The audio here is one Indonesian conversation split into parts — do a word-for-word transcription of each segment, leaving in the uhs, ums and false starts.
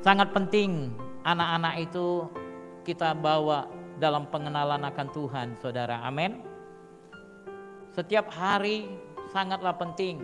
Sangat penting anak-anak itu kita bawa dalam pengenalan akan Tuhan, saudara. Amin. Setiap hari sangatlah penting.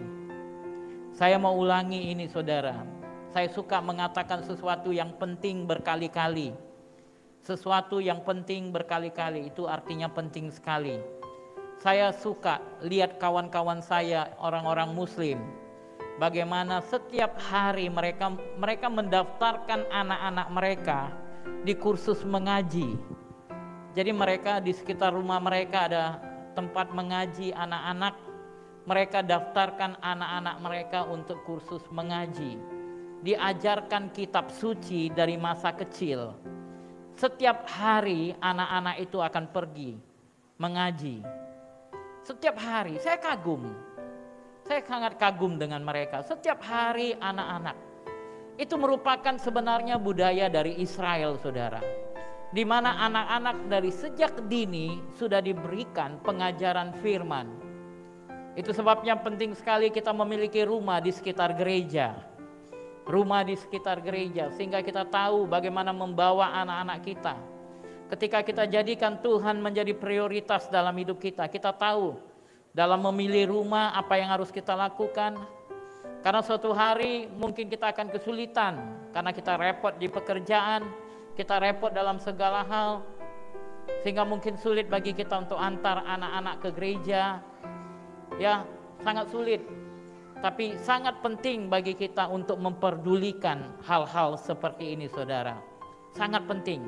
Saya mau ulangi ini, saudara. Saya suka mengatakan sesuatu yang penting berkali-kali. Sesuatu yang penting berkali-kali itu artinya penting sekali. Saya suka lihat kawan-kawan saya, orang-orang Muslim, bagaimana setiap hari mereka mereka mendaftarkan anak-anak mereka di kursus mengaji. Jadi mereka di sekitar rumah mereka ada tempat mengaji anak-anak. Mereka daftarkan anak-anak mereka untuk kursus mengaji. Diajarkan kitab suci dari masa kecil. Setiap hari anak-anak itu akan pergi mengaji. Setiap hari saya kagum. Saya sangat kagum dengan mereka. Setiap hari anak-anak. Itu merupakan sebenarnya budaya dari Israel, saudara. Di mana anak-anak dari sejak dini sudah diberikan pengajaran firman. Itu sebabnya penting sekali kita memiliki rumah di sekitar gereja. Rumah di sekitar gereja sehingga kita tahu bagaimana membawa anak-anak kita. Ketika kita jadikan Tuhan menjadi prioritas dalam hidup kita, kita tahu dalam memilih rumah apa yang harus kita lakukan. Karena suatu hari mungkin kita akan kesulitan karena kita repot di pekerjaan, kita repot dalam segala hal, sehingga mungkin sulit bagi kita untuk antar anak-anak ke gereja. Ya, sangat sulit. Tapi sangat penting bagi kita untuk memperdulikan hal-hal seperti ini, saudara. Sangat penting.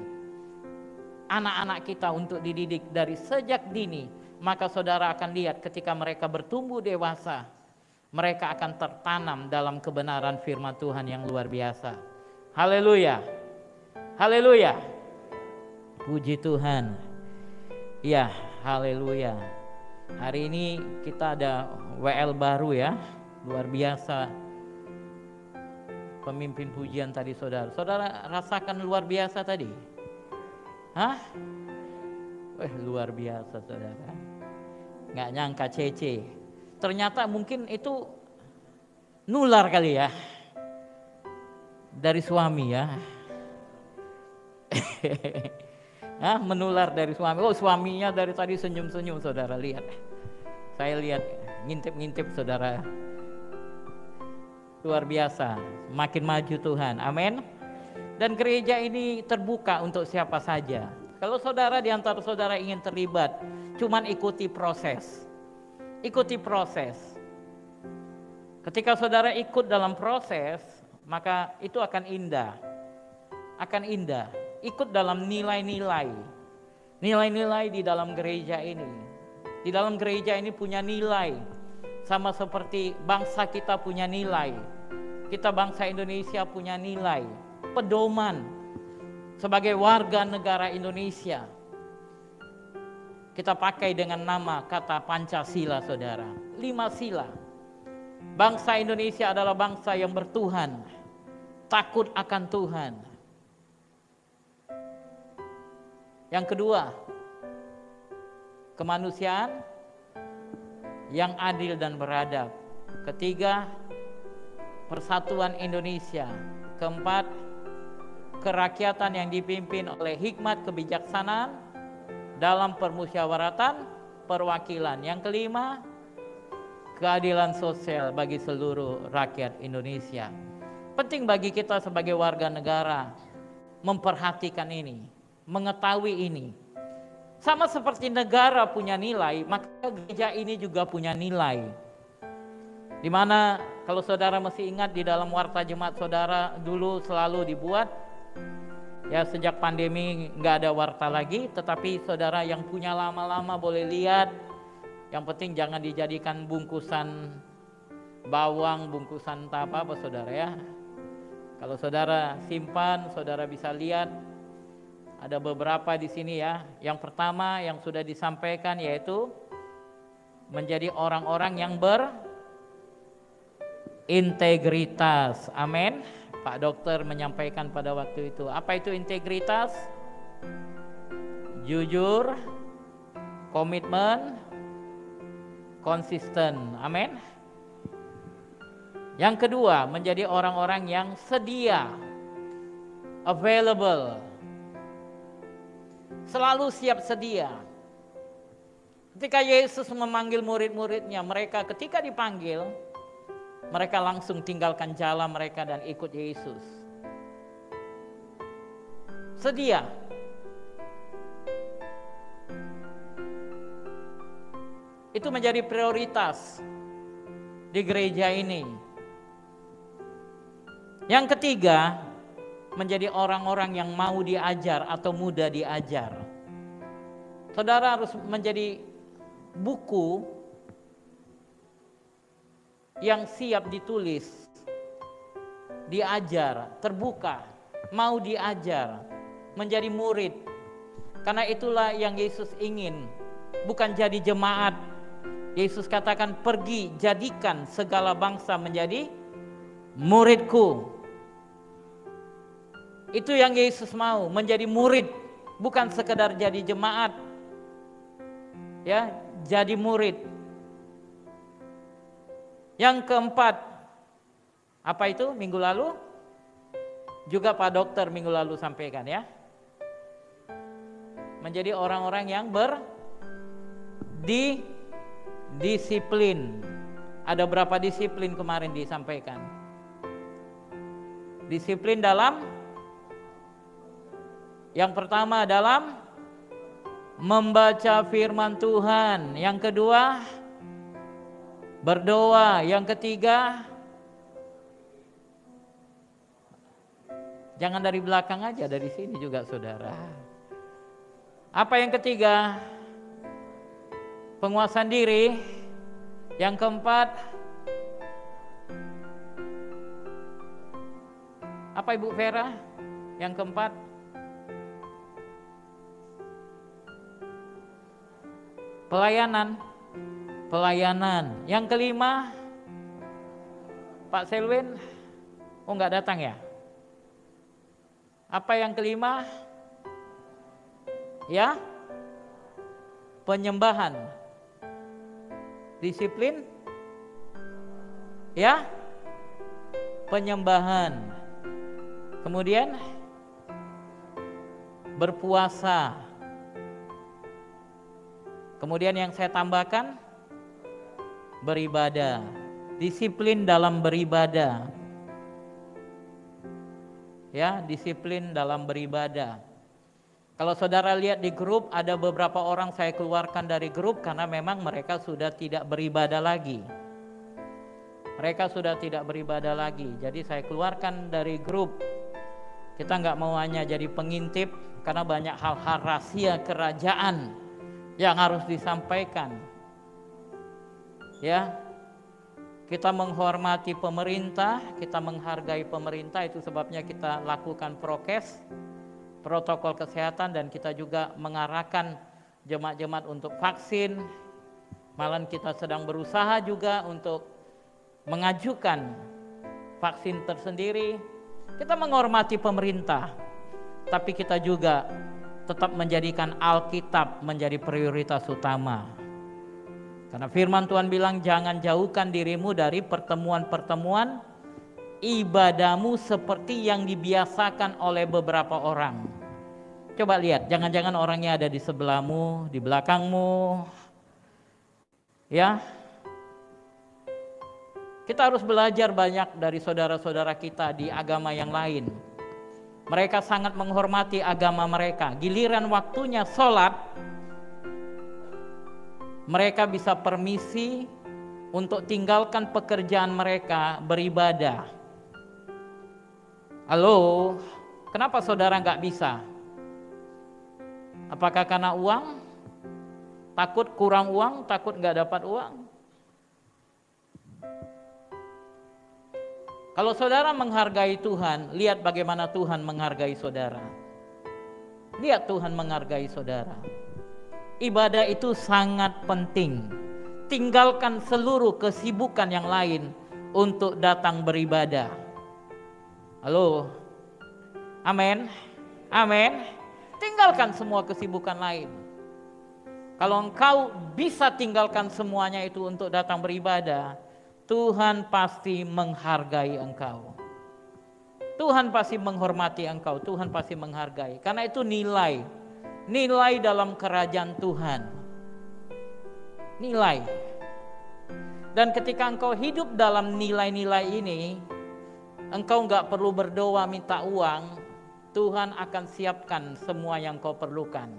Anak-anak kita untuk dididik dari sejak dini. Maka saudara akan lihat ketika mereka bertumbuh dewasa, mereka akan tertanam dalam kebenaran firman Tuhan yang luar biasa. Haleluya. Haleluya. Puji Tuhan. Ya, haleluya. Hari ini kita ada W L baru ya. Luar biasa. Pemimpin pujian tadi, saudara. Saudara rasakan luar biasa tadi? Hah? Eh, luar biasa, saudara. Nggak nyangka Cece. Ternyata mungkin itu nular kali ya. Dari suami ya. Hah, menular dari suami. Oh, suaminya dari tadi senyum-senyum, saudara lihat. Saya lihat ngintip-ngintip, saudara. Luar biasa, makin maju Tuhan, amin. Dan gereja ini terbuka untuk siapa saja. Kalau saudara di antara saudara ingin terlibat, cuman ikuti proses. Ikuti proses. Ketika saudara ikut dalam proses, maka itu akan indah. Akan indah. Ikut dalam nilai-nilai. Nilai-nilai di dalam gereja ini. Di dalam gereja ini punya nilai. Sama seperti bangsa kita punya nilai. Kita bangsa Indonesia punya nilai. Pedoman sebagai warga negara Indonesia. Kita pakai dengan nama kata Pancasila, saudara. Lima sila. Bangsa Indonesia adalah bangsa yang bertuhan. Takut akan Tuhan. Yang kedua, kemanusiaan yang adil dan beradab. Ketiga, persatuan Indonesia. Keempat, kerakyatan yang dipimpin oleh hikmat kebijaksanaan dalam permusyawaratan perwakilan. Yang kelima, keadilan sosial bagi seluruh rakyat Indonesia. Penting bagi kita sebagai warga negara memperhatikan ini, mengetahui ini. Sama seperti negara punya nilai, maka gereja ini juga punya nilai. Di mana kalau saudara masih ingat di dalam warta jemaat saudara dulu selalu dibuat, ya sejak pandemi nggak ada warta lagi, tetapi saudara yang punya lama-lama boleh lihat. Yang penting jangan dijadikan bungkusan bawang, bungkusan apa apa saudara ya. Kalau saudara simpan, saudara bisa lihat. Ada beberapa di sini ya. Yang pertama yang sudah disampaikan yaitu menjadi orang-orang yang berintegritas. Amin. Pak Dokter menyampaikan pada waktu itu. Apa itu integritas? Jujur, komitmen, konsisten. Amin. Yang kedua, menjadi orang-orang yang sedia. available. Selalu siap sedia. Ketika Yesus memanggil murid-muridnya, mereka ketika dipanggil, mereka langsung tinggalkan jalan mereka dan ikut Yesus. Sedia. Itu menjadi prioritas di gereja ini. Yang ketiga, menjadi orang-orang yang mau diajar atau mudah diajar. Saudara harus menjadi buku yang siap ditulis, diajar, terbuka, mau diajar, menjadi murid. Karena itulah yang Yesus ingin, bukan jadi jemaat. Yesus katakan, pergi jadikan segala bangsa menjadi muridku. Itu yang Yesus mau, menjadi murid, bukan sekedar jadi jemaat. Ya, jadi murid. Yang keempat, apa itu minggu lalu? Juga Pak Dokter minggu lalu sampaikan ya. Menjadi orang-orang yang berdisiplin. Ada berapa disiplin kemarin disampaikan? Disiplin dalam, yang pertama dalam membaca firman Tuhan. Yang kedua, berdoa. Yang ketiga, jangan dari belakang aja, dari sini juga saudara. Apa yang ketiga? Penguasaan diri. Yang keempat, apa Ibu Vera? Yang keempat, pelayanan. Pelayanan. Yang kelima, Pak Selwin, oh nggak datang ya? Apa yang kelima? Ya, penyembahan. Disiplin. Ya, penyembahan. Kemudian berpuasa. Kemudian yang saya tambahkan, beribadah. Disiplin dalam beribadah. Ya, disiplin dalam beribadah. Kalau saudara lihat di grup, ada beberapa orang saya keluarkan dari grup karena memang mereka sudah tidak beribadah lagi. Mereka sudah tidak beribadah lagi. Jadi saya keluarkan dari grup. Kita nggak mau hanya jadi pengintip karena banyak hal-hal rahasia kerajaan yang harus disampaikan. Ya, kita menghormati pemerintah, kita menghargai pemerintah, itu sebabnya kita lakukan prokes, protokol kesehatan, dan kita juga mengarahkan jemaat-jemaat untuk vaksin. Malah kita sedang berusaha juga untuk mengajukan vaksin tersendiri. Kita menghormati pemerintah, tapi kita juga tetap menjadikan Alkitab menjadi prioritas utama. Karena firman Tuhan bilang, jangan jauhkan dirimu dari pertemuan-pertemuan ibadahmu seperti yang dibiasakan oleh beberapa orang. Coba lihat, jangan-jangan orangnya ada di sebelahmu, di belakangmu. Ya, kita harus belajar banyak dari saudara-saudara kita di agama yang lain. Mereka sangat menghormati agama mereka. Giliran waktunya sholat, mereka bisa permisi untuk tinggalkan pekerjaan mereka, beribadah. Halo, kenapa saudara nggak bisa? Apakah karena uang? Takut kurang uang? Takut nggak dapat uang? Kalau saudara menghargai Tuhan, lihat bagaimana Tuhan menghargai saudara. Lihat Tuhan menghargai saudara. Ibadah itu sangat penting. Tinggalkan seluruh kesibukan yang lain untuk datang beribadah. Halo, amin, amin. Tinggalkan semua kesibukan lain. Kalau engkau bisa tinggalkan semuanya itu untuk datang beribadah, Tuhan pasti menghargai engkau. Tuhan pasti menghormati engkau, Tuhan pasti menghargai. Karena itu nilai, nilai dalam kerajaan Tuhan. Nilai. Dan ketika engkau hidup dalam nilai-nilai ini, engkau nggak perlu berdoa minta uang, Tuhan akan siapkan semua yang kau perlukan.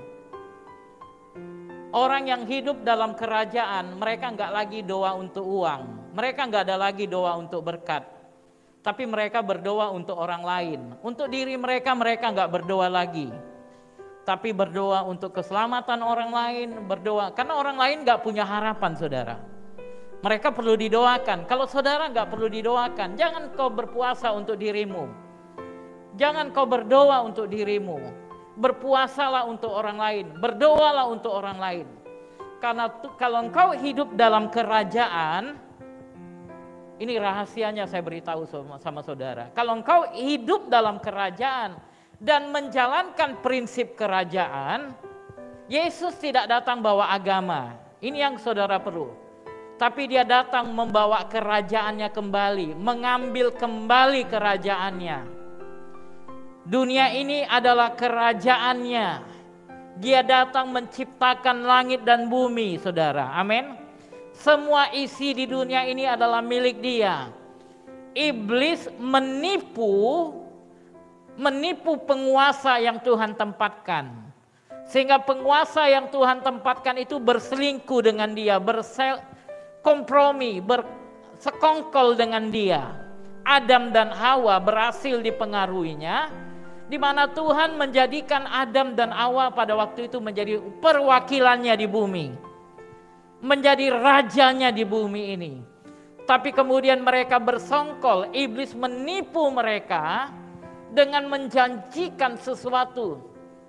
Orang yang hidup dalam kerajaan, mereka nggak lagi doa untuk uang, mereka nggak ada lagi doa untuk berkat, tapi mereka berdoa untuk orang lain. Untuk diri mereka, mereka nggak berdoa lagi, tapi berdoa untuk keselamatan orang lain, berdoa karena orang lain nggak punya harapan, saudara. Mereka perlu didoakan. Kalau saudara nggak perlu didoakan, jangan kau berpuasa untuk dirimu, jangan kau berdoa untuk dirimu. Berpuasalah untuk orang lain, berdoalah untuk orang lain. Karena tu, kalau engkau hidup dalam kerajaan, ini rahasianya saya beritahu sama, sama saudara. Kalau engkau hidup dalam kerajaan dan menjalankan prinsip kerajaan, Yesus tidak datang bawa agama. Ini yang saudara perlu. Tapi dia datang membawa kerajaannya kembali, mengambil kembali kerajaannya. Dunia ini adalah kerajaannya. Dia datang menciptakan langit dan bumi, saudara. Amin. Semua isi di dunia ini adalah milik dia. Iblis menipu, menipu penguasa yang Tuhan tempatkan. Sehingga penguasa yang Tuhan tempatkan itu berselingkuh dengan dia, berkompromi, bersekongkol dengan dia. Adam dan Hawa berhasil dipengaruhinya, di mana Tuhan menjadikan Adam dan Hawa pada waktu itu menjadi perwakilannya di bumi, menjadi rajanya di bumi ini. Tapi kemudian mereka bersongkol, iblis menipu mereka dengan menjanjikan sesuatu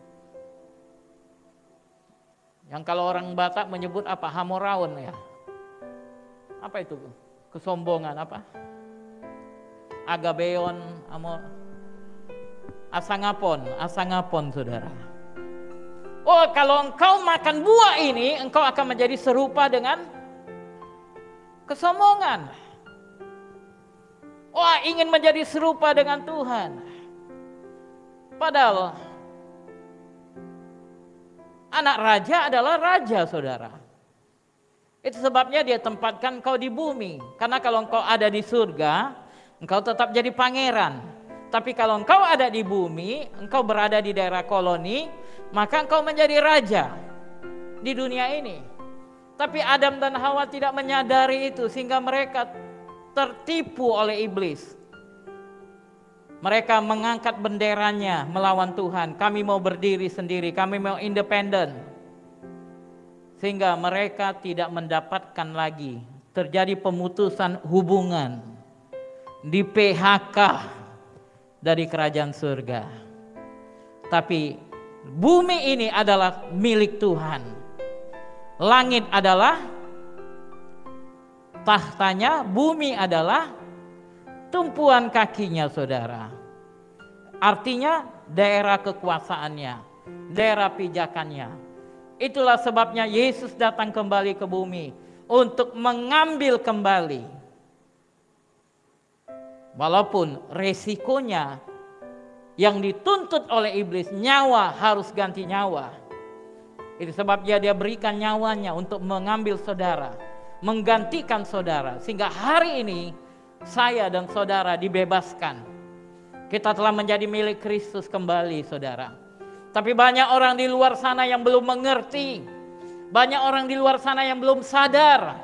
yang kalau orang Batak menyebut apa? Hamoraun ya. Apa itu? Kesombongan apa? Agabeon, amor, asangapon, asangapon, saudara. Oh, kalau engkau makan buah ini, engkau akan menjadi serupa dengan kesombongan. Oh, ingin menjadi serupa dengan Tuhan. Padahal anak raja adalah raja, saudara. Itu sebabnya dia tempatkan engkau di bumi. Karena kalau engkau ada di surga, engkau tetap jadi pangeran. Tapi kalau engkau ada di bumi, engkau berada di daerah koloni, maka engkau menjadi raja di dunia ini. Tapi Adam dan Hawa tidak menyadari itu, sehingga mereka tertipu oleh iblis. Mereka mengangkat benderanya melawan Tuhan. Kami mau berdiri sendiri, kami mau independen. Sehingga mereka tidak mendapatkan lagi, terjadi pemutusan hubungan, di P H K dari kerajaan surga. Tapi bumi ini adalah milik Tuhan. Langit adalah tahtanya, bumi adalah tumpuan kakinya, saudara. Artinya daerah kekuasaannya, daerah pijakannya. Itulah sebabnya Yesus datang kembali ke bumi untuk mengambil kembali. Walaupun resikonya yang dituntut oleh iblis, nyawa harus ganti nyawa. Itu sebabnya dia berikan nyawanya untuk mengambil saudara, menggantikan saudara. Sehingga hari ini saya dan saudara dibebaskan. Kita telah menjadi milik Kristus kembali, saudara. Tapi banyak orang di luar sana yang belum mengerti. Banyak orang di luar sana yang belum sadar.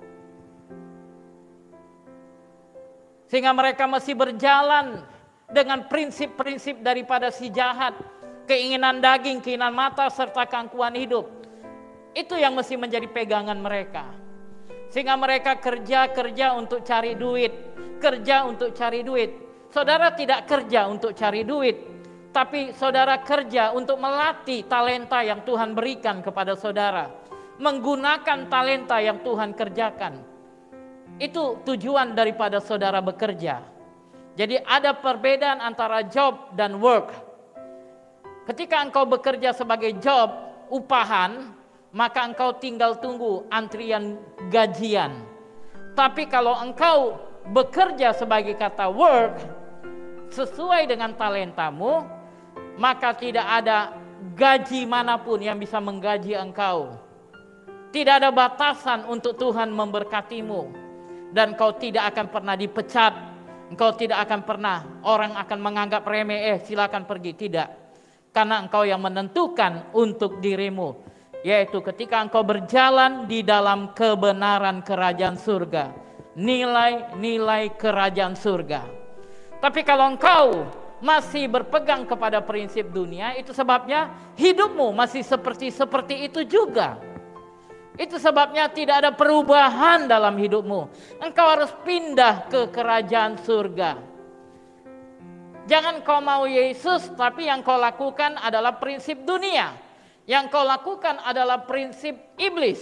Sehingga mereka masih berjalan dengan prinsip-prinsip daripada si jahat. Keinginan daging, keinginan mata, serta keangkuhan hidup. Itu yang mesti menjadi pegangan mereka. Sehingga mereka kerja-kerja untuk cari duit. Kerja untuk cari duit. Saudara tidak kerja untuk cari duit. Tapi saudara kerja untuk melatih talenta yang Tuhan berikan kepada saudara. Menggunakan talenta yang Tuhan kerjakan. Itu tujuan daripada saudara bekerja. Jadi ada perbedaan antara job dan work. Ketika engkau bekerja sebagai job, upahan, maka engkau tinggal tunggu antrian gajian. Tapi kalau engkau bekerja sebagai kata work, sesuai dengan talentamu, maka tidak ada gaji manapun yang bisa menggaji engkau. Tidak ada batasan untuk Tuhan memberkatimu. Dan kau tidak akan pernah dipecat. Engkau tidak akan pernah orang akan menganggap remeh, eh silakan pergi. Tidak. Karena engkau yang menentukan untuk dirimu. Yaitu ketika engkau berjalan di dalam kebenaran kerajaan surga. Nilai-nilai kerajaan surga. Tapi kalau engkau masih berpegang kepada prinsip dunia, itu sebabnya hidupmu masih seperti seperti itu juga. Itu sebabnya tidak ada perubahan dalam hidupmu. Engkau harus pindah ke kerajaan surga. Jangan kau mau Yesus, tapi yang kau lakukan adalah prinsip dunia. Yang kau lakukan adalah prinsip iblis.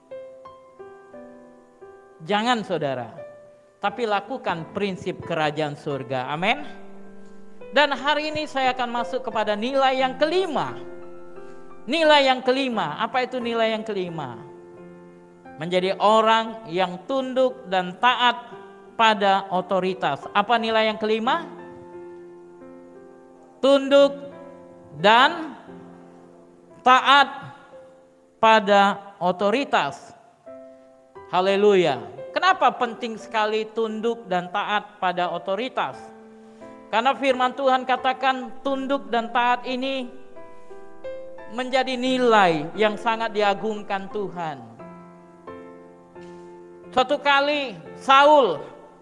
Jangan saudara, tapi lakukan prinsip kerajaan surga. Amin. Dan hari ini saya akan masuk kepada nilai yang kelima. Nilai yang kelima, apa itu nilai yang kelima? Menjadi orang yang tunduk dan taat pada otoritas. Apa nilai yang kelima? Tunduk dan taat pada otoritas. Haleluya. Kenapa penting sekali tunduk dan taat pada otoritas? Karena firman Tuhan katakan tunduk dan taat ini menjadi nilai yang sangat diagungkan Tuhan. Suatu kali Saul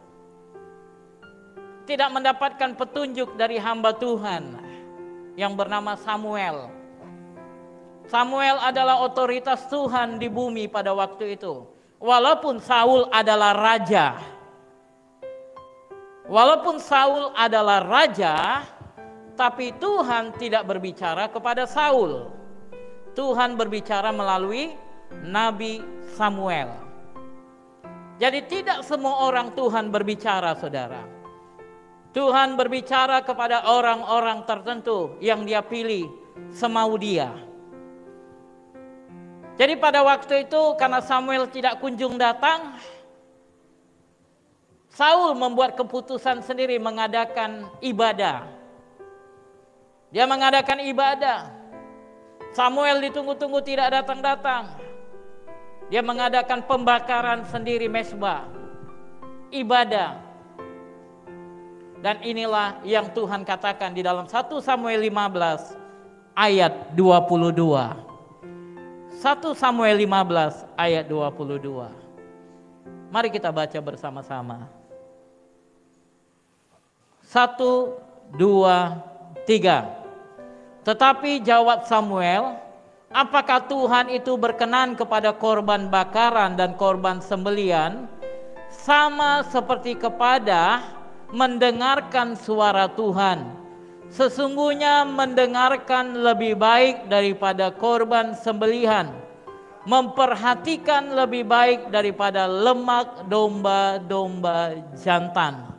tidak mendapatkan petunjuk dari hamba Tuhan yang bernama Samuel. Samuel adalah otoritas Tuhan di bumi pada waktu itu. Walaupun Saul adalah raja. Walaupun Saul adalah raja, tapi Tuhan tidak berbicara kepada Saul. Tuhan berbicara melalui Nabi Samuel. Jadi tidak semua orang Tuhan berbicara, saudara. Tuhan berbicara kepada orang-orang tertentu yang dia pilih semau dia. Jadi pada waktu itu karena Samuel tidak kunjung datang, Saul membuat keputusan sendiri mengadakan ibadah. Dia mengadakan ibadah. Samuel ditunggu-tunggu tidak datang-datang. Dia mengadakan pembakaran sendiri mezbah, ibadah. Dan inilah yang Tuhan katakan di dalam satu Samuel lima belas ayat dua puluh dua. satu Samuel lima belas ayat dua puluh dua. Mari kita baca bersama-sama. Satu, dua, tiga. Tetapi jawab Samuel, apakah Tuhan itu berkenan kepada korban bakaran dan korban sembelian sama seperti kepada mendengarkan suara Tuhan? Sesungguhnya mendengarkan lebih baik daripada korban sembelihan, memperhatikan lebih baik daripada lemak domba-domba jantan.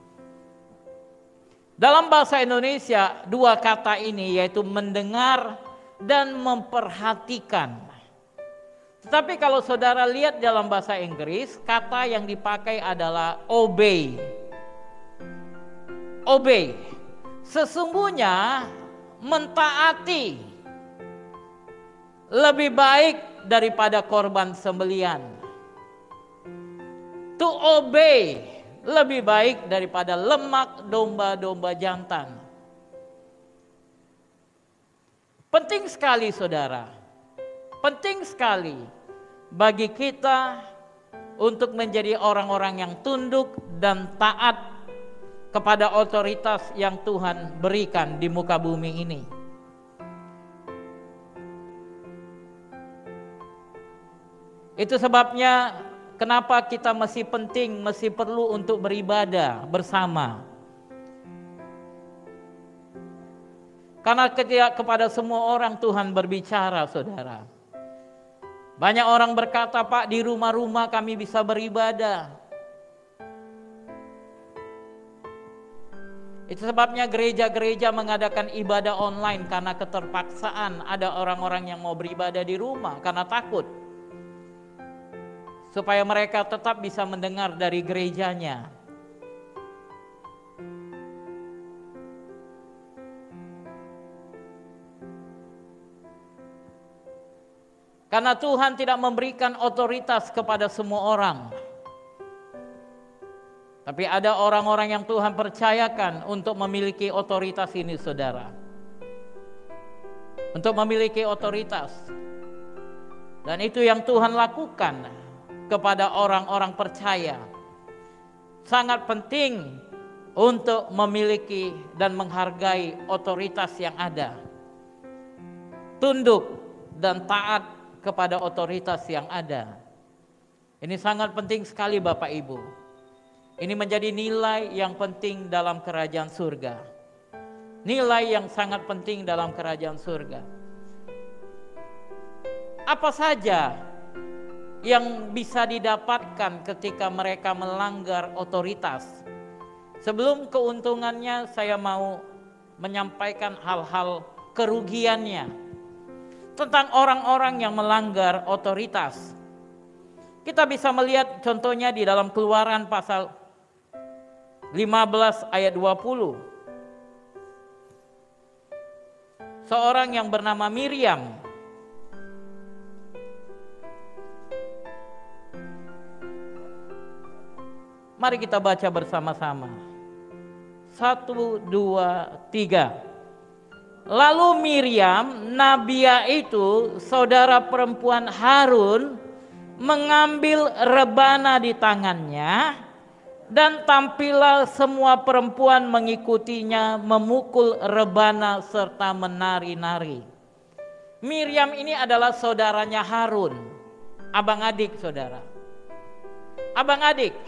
Dalam bahasa Indonesia dua kata ini yaitu mendengar dan memperhatikan. Tetapi kalau saudara lihat dalam bahasa Inggris, kata yang dipakai adalah obey. Obey. Sesungguhnya mentaati lebih baik daripada korban sembelian. To obey lebih baik daripada lemak domba-domba jantan. Penting sekali saudara, penting sekali bagi kita untuk menjadi orang-orang yang tunduk dan taat kepada otoritas yang Tuhan berikan di muka bumi ini. Itu sebabnya kenapa kita masih penting, masih perlu untuk beribadah bersama. Karena ketika kepada semua orang Tuhan berbicara, saudara. Banyak orang berkata, Pak, di rumah-rumah kami bisa beribadah. Itu sebabnya gereja-gereja mengadakan ibadah online karena keterpaksaan ada orang-orang yang mau beribadah di rumah karena takut. Supaya mereka tetap bisa mendengar dari gerejanya. Karena Tuhan tidak memberikan otoritas kepada semua orang. Tapi ada orang-orang yang Tuhan percayakan untuk memiliki otoritas ini, saudara. Untuk memiliki otoritas. Dan itu yang Tuhan lakukan kepada orang-orang percaya. Sangat penting untuk memiliki dan menghargai otoritas yang ada. Tunduk dan taat kepada otoritas yang ada. Ini sangat penting sekali Bapak Ibu. Ini menjadi nilai yang penting dalam kerajaan surga. Nilai yang sangat penting dalam kerajaan surga. Apa saja yang bisa didapatkan ketika mereka melanggar otoritas? Sebelum keuntungannya, saya mau menyampaikan hal-hal kerugiannya tentang orang-orang yang melanggar otoritas. Kita bisa melihat contohnya di dalam Keluaran pasal lima belas ayat dua puluh. Seorang yang bernama Miriam mari kita baca bersama-sama. Satu, dua, tiga. Lalu Miriam, nabiah itu, saudara perempuan Harun, mengambil rebana di tangannya, dan tampillah semua perempuan mengikutinya memukul rebana serta menari-nari. Miriam ini adalah saudaranya Harun, abang adik saudara. Abang adik.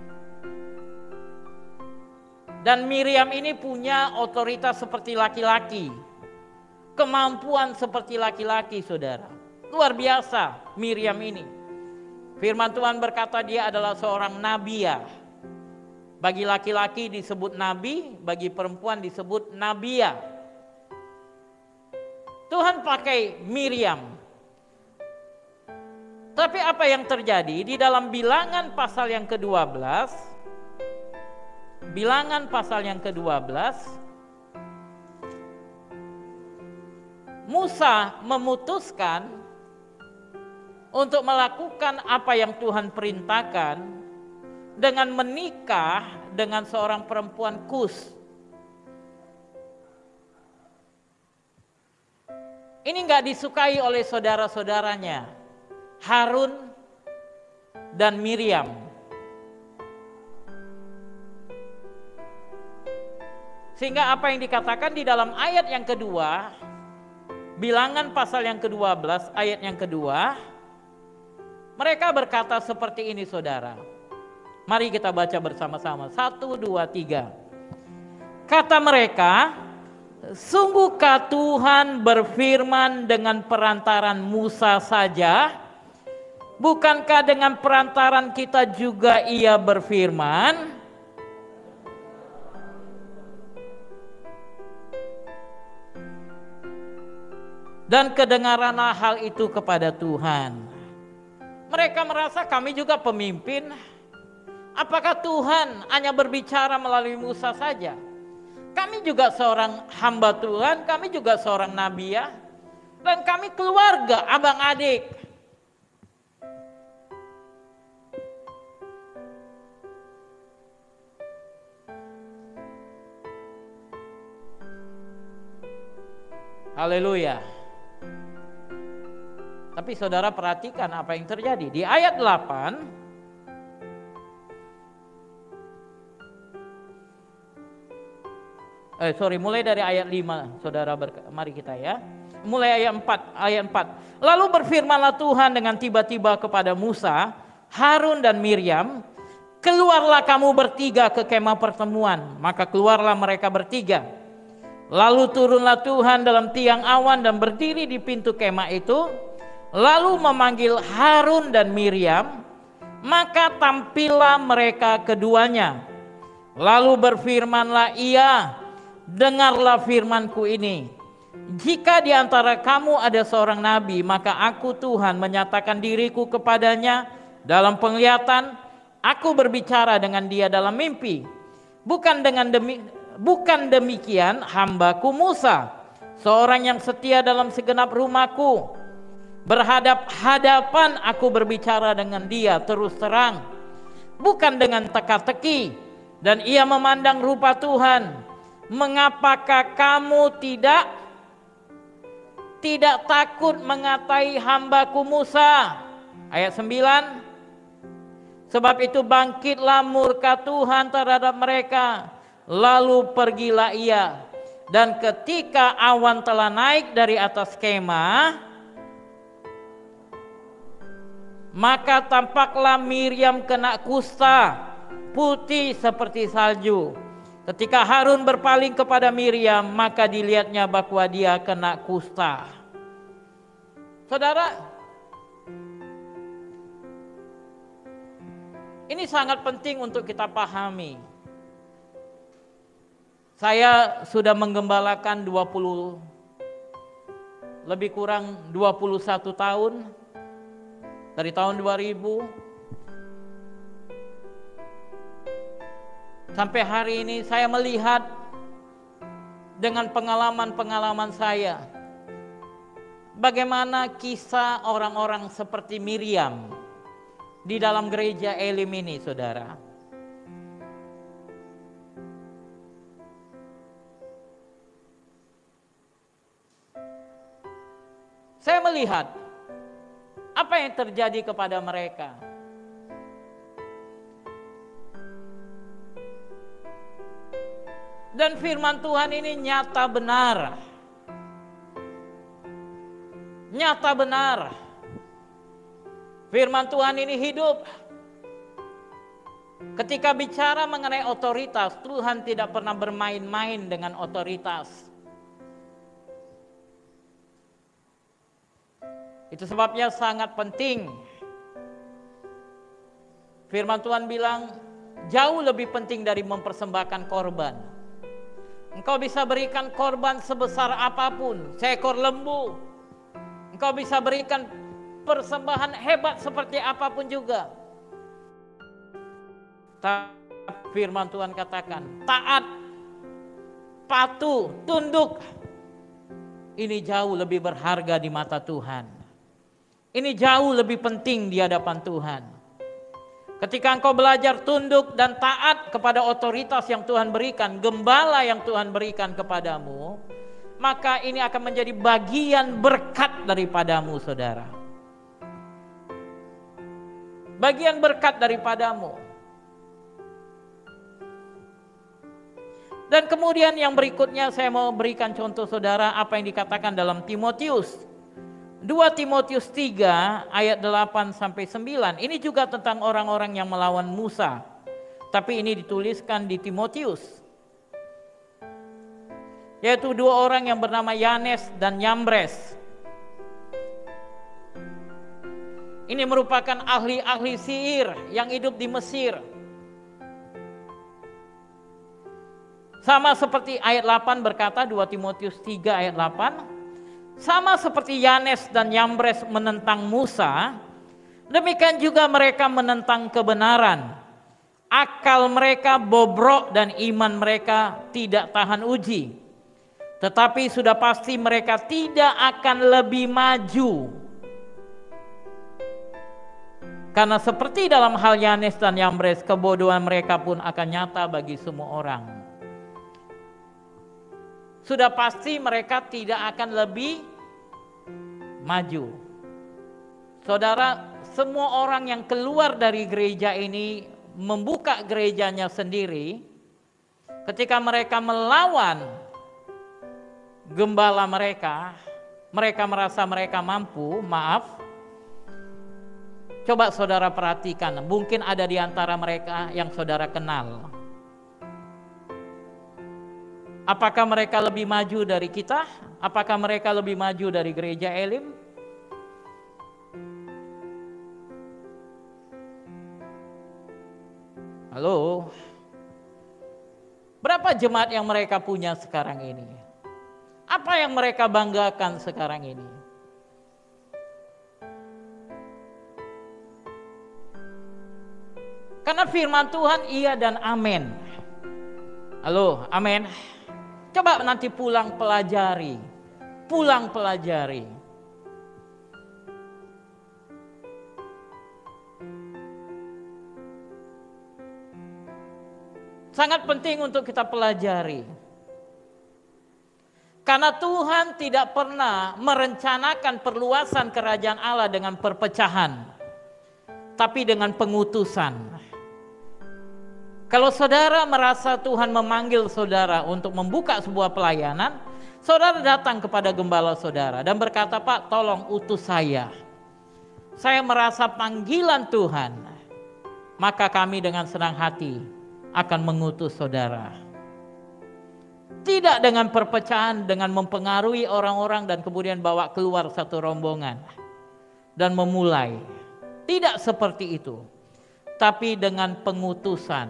Dan Miriam ini punya otoritas seperti laki-laki. Kemampuan seperti laki-laki saudara. Luar biasa Miriam ini. Firman Tuhan berkata dia adalah seorang nabiah. Bagi laki-laki disebut nabi, bagi perempuan disebut nabiah. Tuhan pakai Miriam. Tapi apa yang terjadi di dalam Bilangan pasal yang kedua belas, Bilangan pasal yang kedua belas, Musa memutuskan untuk melakukan apa yang Tuhan perintahkan dengan menikah dengan seorang perempuan Kus. Ini enggak disukai oleh saudara-saudaranya, Harun dan Miriam. Sehingga apa yang dikatakan di dalam ayat yang kedua, Bilangan pasal yang kedua belas ayat yang kedua, mereka berkata seperti ini saudara. Mari kita baca bersama-sama. Satu, dua, tiga. Kata mereka, sungguhkah Tuhan berfirman dengan perantaran Musa saja? Bukankah dengan perantaran kita juga ia berfirman? Dan kedengaranlah hal itu kepada Tuhan. Mereka merasa kami juga pemimpin. Apakah Tuhan hanya berbicara melalui Musa saja? Kami juga seorang hamba Tuhan, kami juga seorang nabi ya. Dan kami keluarga, abang adik. Haleluya. Tapi saudara perhatikan apa yang terjadi. Di ayat delapan, eh sorry, mulai dari ayat lima, saudara berk- mari kita ya. Mulai ayat empat, ayat empat. Lalu berfirmanlah Tuhan dengan tiba-tiba kepada Musa, Harun dan Miriam, keluarlah kamu bertiga ke kemah pertemuan. Maka keluarlah mereka bertiga. Lalu turunlah Tuhan dalam tiang awan dan berdiri di pintu kemah itu. Lalu memanggil Harun dan Miriam, maka tampillah mereka keduanya. Lalu berfirmanlah ia, dengarlah firmanku ini. Jika di antara kamu ada seorang nabi, maka aku Tuhan menyatakan diriku kepadanya dalam penglihatan. Aku berbicara dengan dia dalam mimpi. Bukan dengan demi, bukan demikian hambaku Musa, seorang yang setia dalam segenap rumahku. Berhadap-hadapan aku berbicara dengan dia terus terang, bukan dengan teka-teki. Dan ia memandang rupa Tuhan. Mengapakah kamu tidak tidak takut mengatai hambaku Musa? Ayat sembilan. Sebab itu bangkitlah murka Tuhan terhadap mereka, lalu pergilah ia. Dan ketika awan telah naik dari atas kemah, maka tampaklah Miriam kena kusta, putih seperti salju. Ketika Harun berpaling kepada Miriam, maka dilihatnya bahwa dia kena kusta. Saudara, ini sangat penting untuk kita pahami. Saya sudah menggembalakan dua puluh, lebih kurang dua puluh satu tahun, dari tahun dua ribu sampai hari ini. Saya melihat dengan pengalaman-pengalaman saya bagaimana kisah orang-orang seperti Miriam di dalam gereja Elim ini, saudara. Saya melihat apa yang terjadi kepada mereka. Dan firman Tuhan ini nyata benar. Nyata benar. Firman Tuhan ini hidup. Ketika bicara mengenai otoritas, Tuhan tidak pernah bermain-main dengan otoritas. Itu sebabnya sangat penting. Firman Tuhan bilang, jauh lebih penting dari mempersembahkan korban. Engkau bisa berikan korban sebesar apapun, seekor lembu. Engkau bisa berikan persembahan hebat seperti apapun juga. Tapi firman Tuhan katakan, taat, patuh, tunduk. Ini jauh lebih berharga di mata Tuhan. Ini jauh lebih penting di hadapan Tuhan. Ketika engkau belajar tunduk dan taat kepada otoritas yang Tuhan berikan, gembala yang Tuhan berikan kepadamu, maka ini akan menjadi bagian berkat daripadamu, saudara. Bagian berkat daripadamu. Dan kemudian yang berikutnya saya mau berikan contoh, saudara, apa yang dikatakan dalam Timotius. dua Timotius tiga ayat delapan sampai sembilan. Ini juga tentang orang-orang yang melawan Musa. Tapi ini dituliskan di Timotius. Yaitu dua orang yang bernama Yanes dan Yambres. Ini merupakan ahli-ahli sihir yang hidup di Mesir. Sama seperti ayat delapan berkata, dua Timotius tiga ayat delapan. Sama seperti Yanes dan Yambres menentang Musa, demikian juga mereka menentang kebenaran. Akal mereka bobrok dan iman mereka tidak tahan uji. Tetapi sudah pasti mereka tidak akan lebih maju. Karena seperti dalam hal Yanes dan Yambres, kebodohan mereka pun akan nyata bagi semua orang. Sudah pasti mereka tidak akan lebih maju. Saudara, semua orang yang keluar dari gereja ini membuka gerejanya sendiri. Ketika mereka melawan gembala mereka, mereka merasa mereka mampu, maaf. Coba saudara perhatikan, mungkin ada di antara mereka yang saudara kenal. Apakah mereka lebih maju dari kita? Apakah mereka lebih maju dari gereja Elim? Halo? Berapa jemaat yang mereka punya sekarang ini? Apa yang mereka banggakan sekarang ini? Karena firman Tuhan iya dan amin. Halo, amin. Coba nanti pulang pelajari. Pulang pelajari. Sangat penting untuk kita pelajari. Karena Tuhan tidak pernah merencanakan perluasan kerajaan Allah dengan perpecahan, tapi dengan pengutusan. Kalau saudara merasa Tuhan memanggil saudara untuk membuka sebuah pelayanan, saudara datang kepada gembala saudara dan berkata, "Pak, tolong utus saya. Saya merasa panggilan Tuhan." Maka kami dengan senang hati akan mengutus saudara. Tidak dengan perpecahan, dengan mempengaruhi orang-orang dan kemudian bawa keluar satu rombongan dan memulai. Tidak seperti itu, tapi dengan pengutusan,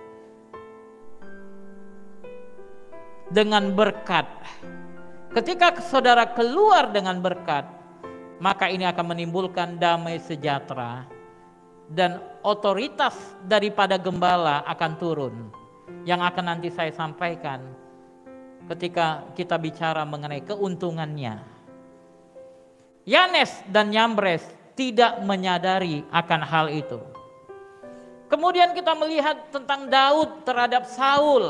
dengan berkat. Ketika saudara keluar dengan berkat, maka ini akan menimbulkan damai sejahtera dan otoritas daripada gembala akan turun, yang akan nanti saya sampaikan ketika kita bicara mengenai keuntungannya. Yanes dan Yambres tidak menyadari akan hal itu. Kemudian kita melihat tentang Daud terhadap Saul.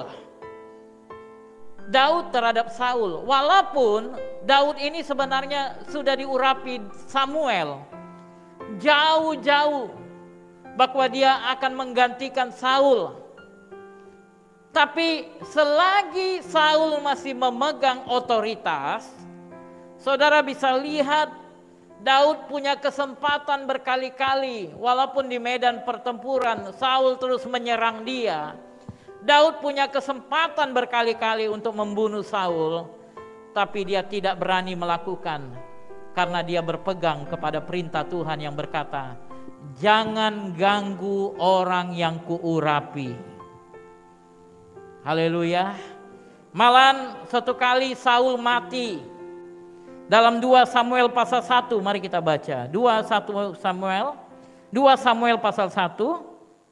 Daud terhadap Saul, walaupun Daud ini sebenarnya sudah diurapi Samuel jauh-jauh bahwa dia akan menggantikan Saul. Tapi selagi Saul masih memegang otoritas, saudara bisa lihat Daud punya kesempatan berkali-kali, walaupun di medan pertempuran Saul terus menyerang dia. Daud punya kesempatan berkali-kali untuk membunuh Saul, tapi dia tidak berani melakukan karena dia berpegang kepada perintah Tuhan yang berkata, "Jangan ganggu orang yang kuurapi." Haleluya. Malahan satu kali Saul mati. Dalam dua Samuel pasal satu, mari kita baca. dua Samuel, dua Samuel pasal satu.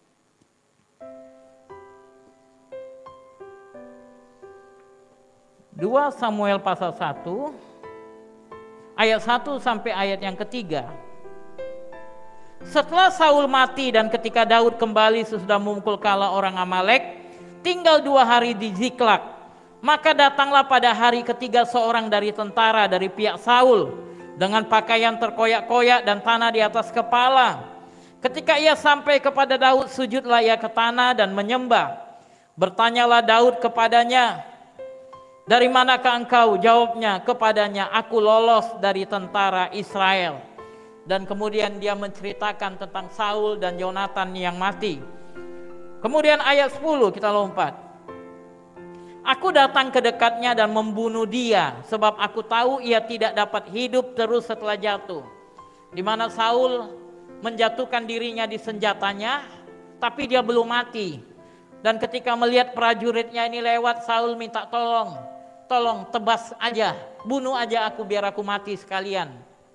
dua Samuel pasal satu, ayat satu sampai ayat yang ketiga. Setelah Saul mati dan ketika Daud kembali sesudah memukul kala orang Amalek, tinggal dua hari di Ziklag. Maka datanglah pada hari ketiga seorang dari tentara dari pihak Saul dengan pakaian terkoyak-koyak dan tanah di atas kepala. Ketika ia sampai kepada Daud, sujudlah ia ke tanah dan menyembah. Bertanyalah Daud kepadanya, "Dari manakah engkau?" Jawabnya kepadanya, "Aku lolos dari tentara Israel." Dan kemudian dia menceritakan tentang Saul dan Yonatan yang mati. Kemudian ayat sepuluh kita lompat. "Aku datang ke dekatnya dan membunuh dia, sebab aku tahu ia tidak dapat hidup terus setelah jatuh." Di mana Saul menjatuhkan dirinya di senjatanya, tapi dia belum mati. Dan ketika melihat prajuritnya ini lewat, Saul minta tolong, tolong tebas aja, bunuh aja aku biar aku mati sekalian.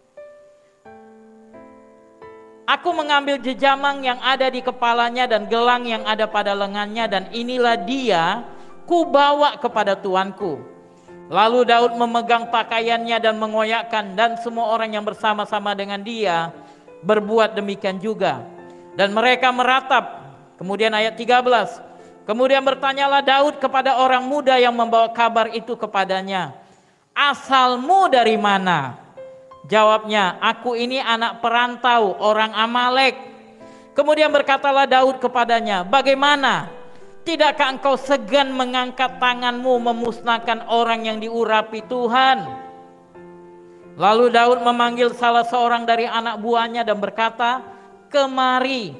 "Aku mengambil jejamang yang ada di kepalanya dan gelang yang ada pada lengannya, dan inilah dia ku bawa kepada tuanku." Lalu Daud memegang pakaiannya dan mengoyakkan, dan semua orang yang bersama-sama dengan dia berbuat demikian juga. Dan mereka meratap. Kemudian ayat tiga belas. Kemudian bertanyalah Daud kepada orang muda yang membawa kabar itu kepadanya, "Asalmu dari mana?" Jawabnya, "Aku ini anak perantau orang Amalek." Kemudian berkatalah Daud kepadanya, "Bagaimana? Tidakkah engkau segan mengangkat tanganmu memusnahkan orang yang diurapi Tuhan?" Lalu Daud memanggil salah seorang dari anak buahnya dan berkata, "Kemari,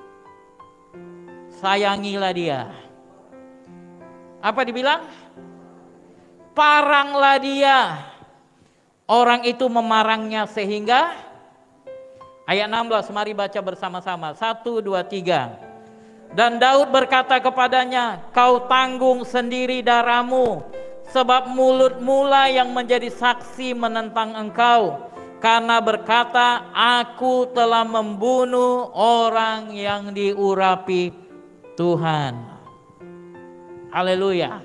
sayangilah dia." Apa dibilang? Paranglah dia. Orang itu memarangnya sehingga, ayat enam belas, mari baca bersama-sama. Satu, dua, tiga. Dan Daud berkata kepadanya, "Kau tanggung sendiri darahmu, sebab mulutmu lah yang menjadi saksi menentang engkau. Karena berkata, aku telah membunuh orang yang diurapi Tuhan." Haleluya.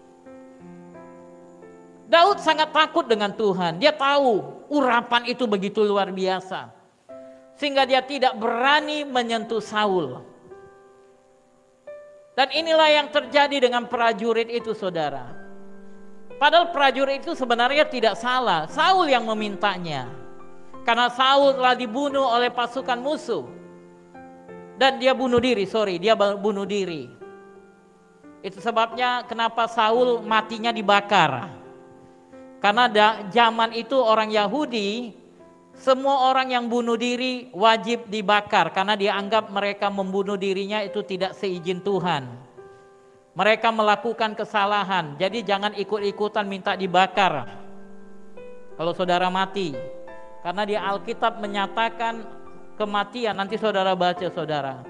Daud sangat takut dengan Tuhan. Dia tahu urapan itu begitu luar biasa, sehingga dia tidak berani menyentuh Saul. Dan inilah yang terjadi dengan prajurit itu, saudara. Padahal prajurit itu sebenarnya tidak salah, Saul yang memintanya. Karena Saul telah dibunuh oleh pasukan musuh. Dan dia bunuh diri, sorry, dia bunuh diri. Itu sebabnya kenapa Saul matinya dibakar. Karena da, zaman itu orang Yahudi, semua orang yang bunuh diri wajib dibakar. Karena dianggap mereka membunuh dirinya itu tidak seizin Tuhan. Mereka melakukan kesalahan, jadi jangan ikut-ikutan minta dibakar kalau saudara mati. Karena di Alkitab menyatakan kematian, nanti saudara baca saudara.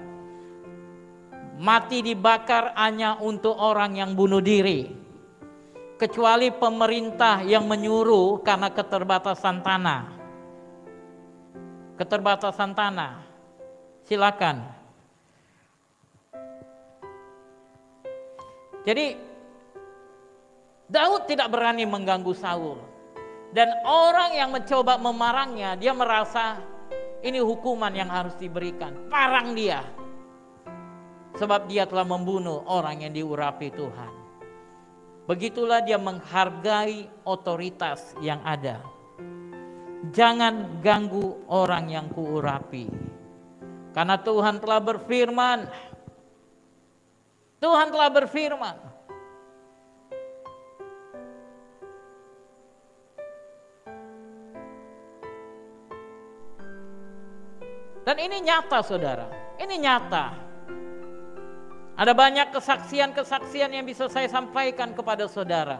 Mati dibakar hanya untuk orang yang bunuh diri. Kecuali pemerintah yang menyuruh karena keterbatasan tanah. Keterbatasan tanah. Silakan. Jadi Daud tidak berani mengganggu Saul. Dan orang yang mencoba memarangnya, dia merasa ini hukuman yang harus diberikan. Parang dia. Sebab dia telah membunuh orang yang diurapi Tuhan. Begitulah dia menghargai otoritas yang ada. Jangan ganggu orang yang kuurapi. Karena Tuhan telah berfirman. Tuhan telah berfirman. Dan ini nyata saudara, ini nyata. Ada banyak kesaksian-kesaksian yang bisa saya sampaikan kepada saudara.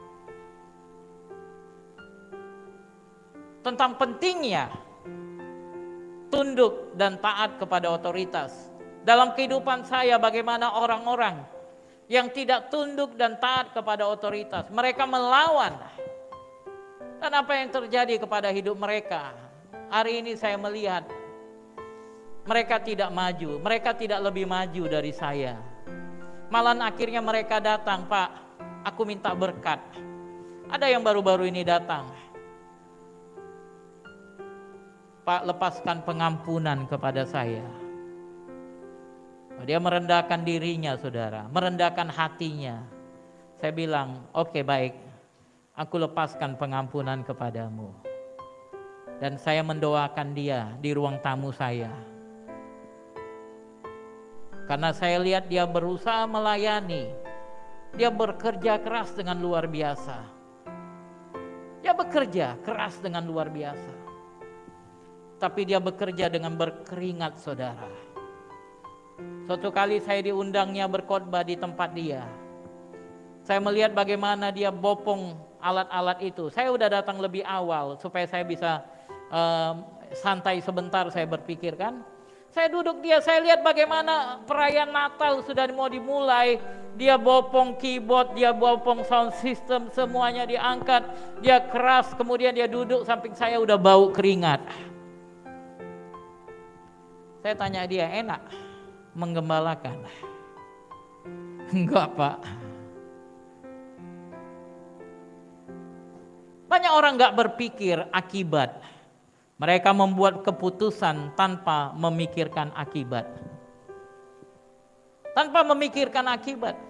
Tentang pentingnya tunduk dan taat kepada otoritas. Dalam kehidupan saya bagaimana orang-orang yang tidak tunduk dan taat kepada otoritas. Mereka melawan. Dan apa yang terjadi kepada hidup mereka? Hari ini saya melihat mereka tidak maju, mereka tidak lebih maju dari saya. Malah akhirnya mereka datang, Pak, aku minta berkat. Ada yang baru-baru ini datang. Pak, lepaskan pengampunan kepada saya. Dia merendahkan dirinya, saudara, merendahkan hatinya. Saya bilang, oke okay, baik, aku lepaskan pengampunan kepadamu. Dan saya mendoakan dia di ruang tamu saya. Karena saya lihat dia berusaha melayani. Dia bekerja keras dengan luar biasa. Dia bekerja keras dengan luar biasa. Tapi dia bekerja dengan berkeringat, saudara. Suatu kali saya diundangnya berkhotbah di tempat dia. Saya melihat bagaimana dia bopong alat-alat itu. Saya udah datang lebih awal supaya saya bisa uh, santai sebentar, saya berpikir kan. Saya duduk dia, saya lihat bagaimana perayaan Natal sudah mau dimulai. Dia bopong keyboard, dia bopong sound system, semuanya diangkat. Dia keras, kemudian dia duduk samping saya udah bau keringat. Saya tanya dia, enak menggembalakan? Enggak, Pak. Banyak orang enggak berpikir akibat. Mereka membuat keputusan tanpa memikirkan akibat. Tanpa memikirkan akibat.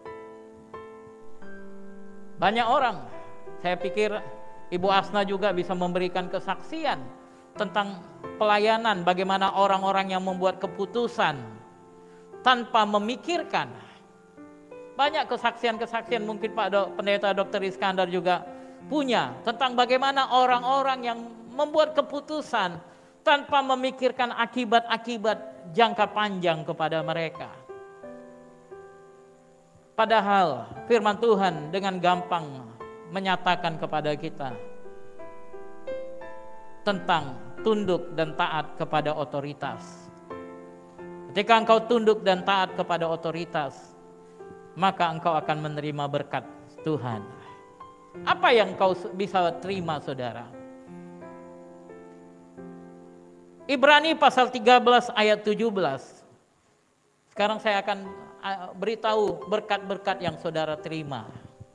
Banyak orang, saya pikir Ibu Asna juga bisa memberikan kesaksian tentang pelayanan, bagaimana orang-orang yang membuat keputusan tanpa memikirkan. Banyak kesaksian-kesaksian, mungkin Pak Pendeta Dokter Iskandar juga punya, tentang bagaimana orang-orang yang membuat keputusan tanpa memikirkan akibat-akibat jangka panjang kepada mereka. Padahal firman Tuhan dengan gampang menyatakan kepada kita tentang tunduk dan taat kepada otoritas. Ketika engkau tunduk dan taat kepada otoritas, maka engkau akan menerima berkat Tuhan. Apa yang engkau bisa terima, saudara? Ibrani pasal tiga belas ayat tujuh belas. Sekarang saya akan beritahu berkat-berkat yang saudara terima.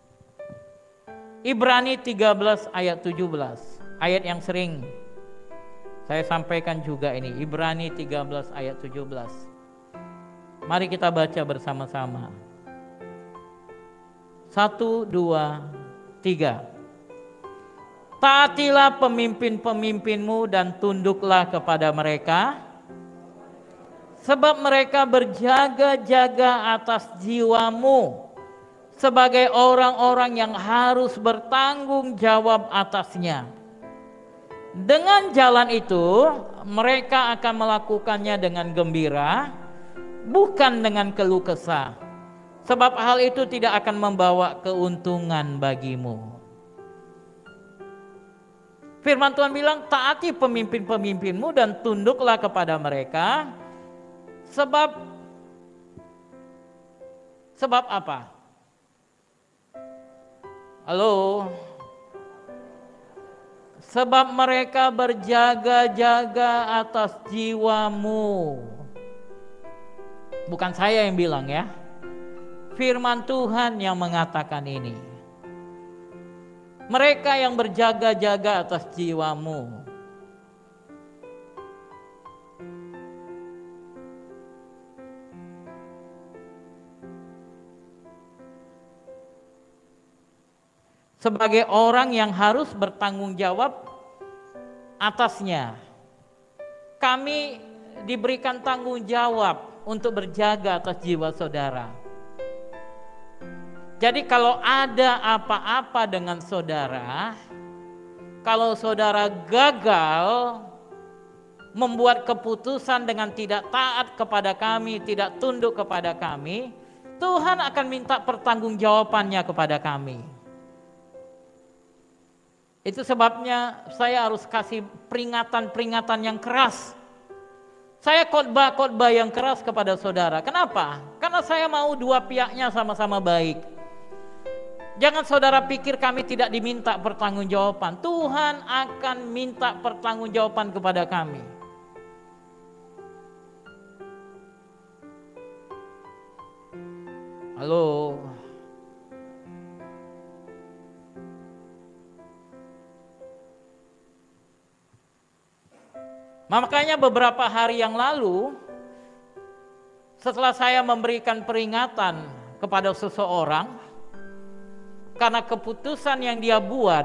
Ibrani tiga belas ayat tujuh belas. Ayat yang sering saya sampaikan juga ini. Ibrani tiga belas ayat tujuh belas. Mari kita baca bersama-sama. Satu, dua, tiga. Taatilah pemimpin-pemimpinmu dan tunduklah kepada mereka, sebab mereka berjaga-jaga atas jiwamu sebagai orang-orang yang harus bertanggung jawab atasnya. Dengan jalan itu, mereka akan melakukannya dengan gembira, bukan dengan keluh kesah, sebab hal itu tidak akan membawa keuntungan bagimu. Firman Tuhan bilang, taati pemimpin-pemimpinmu dan tunduklah kepada mereka, sebab sebab apa? Halo? Sebab mereka berjaga-jaga atas jiwamu. Bukan saya yang bilang ya. Firman Tuhan yang mengatakan ini. Mereka yang berjaga-jaga atas jiwamu. Sebagai orang yang harus bertanggung jawab atasnya. Kami diberikan tanggung jawab untuk berjaga atas jiwa saudara. Jadi kalau ada apa-apa dengan saudara, kalau saudara gagal membuat keputusan dengan tidak taat kepada kami, tidak tunduk kepada kami, Tuhan akan minta pertanggungjawabannya kepada kami. Itu sebabnya saya harus kasih peringatan-peringatan yang keras. Saya khotbah-khotbah yang keras kepada saudara. Kenapa? Karena saya mau dua pihaknya sama-sama baik. Jangan saudara pikir kami tidak diminta pertanggungjawaban. Tuhan akan minta pertanggungjawaban kepada kami. Halo. Makanya beberapa hari yang lalu, setelah saya memberikan peringatan kepada seseorang, karena keputusan yang dia buat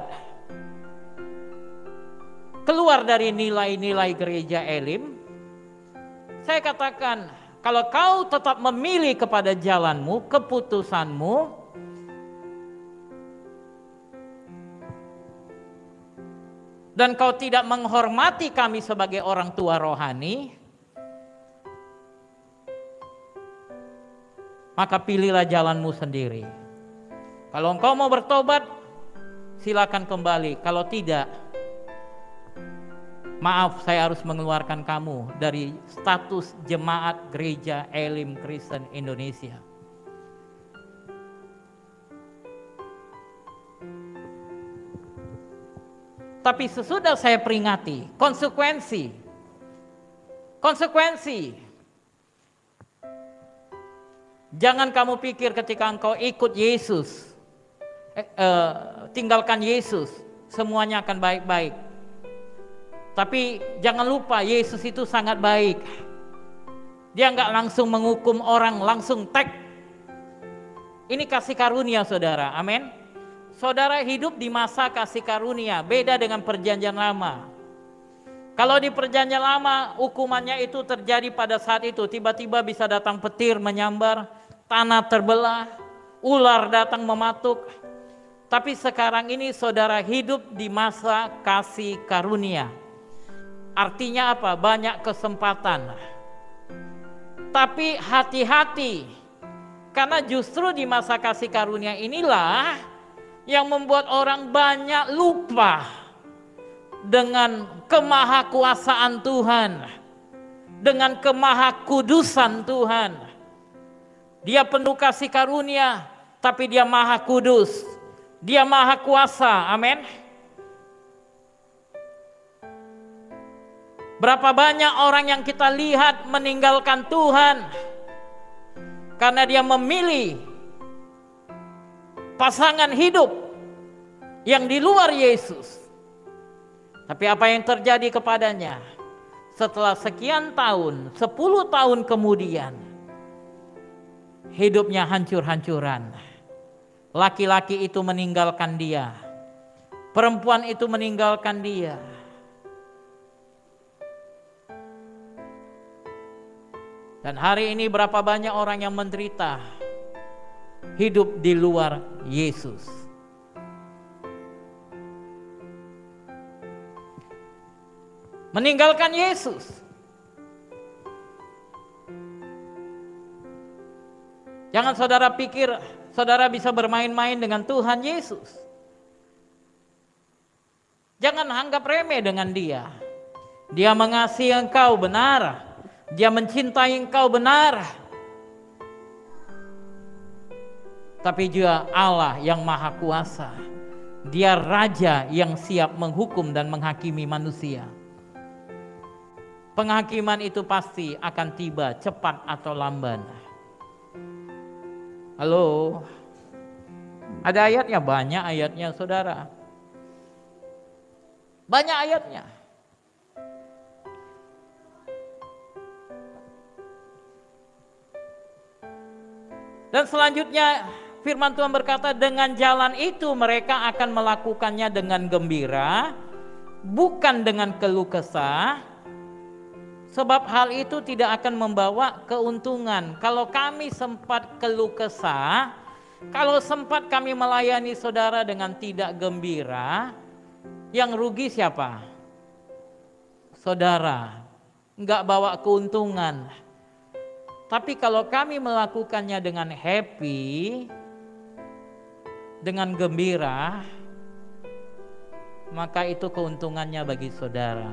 keluar dari nilai-nilai gereja Elim, saya katakan, kalau kau tetap memilih kepada jalanmu, keputusanmu, dan kau tidak menghormati kami sebagai orang tua rohani, maka pilihlah jalanmu sendiri. Kalau engkau mau bertobat, silakan kembali. Kalau tidak, maaf, saya harus mengeluarkan kamu dari status jemaat gereja Elim Kristen Indonesia. Tapi sesudah saya peringati, konsekuensi, konsekuensi. Jangan kamu pikir ketika engkau ikut Yesus, eh, eh, tinggalkan Yesus, semuanya akan baik-baik. Tapi jangan lupa Yesus itu sangat baik. Dia nggak langsung menghukum orang, langsung tek. Ini kasih karunia saudara, amin. Saudara hidup di masa kasih karunia, beda dengan perjanjian lama. Kalau di perjanjian lama, hukumannya itu terjadi pada saat itu. Tiba-tiba bisa datang petir menyambar, tanah terbelah, ular datang mematuk. Tapi sekarang ini saudara hidup di masa kasih karunia. Artinya apa? Banyak kesempatan. Tapi hati-hati, karena justru di masa kasih karunia inilah yang membuat orang banyak lupa dengan kemahakuasaan Tuhan, dengan kemahakudusan Tuhan. Dia penuh kasih karunia, tapi dia maha kudus, dia maha kuasa, amin. Berapa banyak orang yang kita lihat meninggalkan Tuhan karena dia memilih pasangan hidup yang di luar Yesus. Tapi apa yang terjadi kepadanya? Setelah sekian tahun, sepuluh tahun kemudian, hidupnya hancur-hancuran. Laki-laki itu meninggalkan dia, perempuan itu meninggalkan dia. Dan hari ini berapa banyak orang yang menderita hidup di luar Yesus. Meninggalkan Yesus. Jangan saudara pikir saudara bisa bermain-main dengan Tuhan Yesus. Jangan anggap remeh dengan Dia. Dia mengasihi engkau benar. Dia mencintai engkau benar. Tapi juga Allah yang maha kuasa. Dia raja yang siap menghukum dan menghakimi manusia. Penghakiman itu pasti akan tiba cepat atau lamban. Halo, ada ayatnya? Banyak ayatnya saudara. Banyak ayatnya. Dan selanjutnya firman Tuhan berkata, dengan jalan itu mereka akan melakukannya dengan gembira, bukan dengan keluh kesah, sebab hal itu tidak akan membawa keuntungan. Kalau kami sempat keluh kesah, kalau sempat kami melayani saudara dengan tidak gembira, yang rugi siapa? Saudara, enggak bawa keuntungan. Tapi kalau kami melakukannya dengan happy, dengan gembira, maka itu keuntungannya bagi saudara.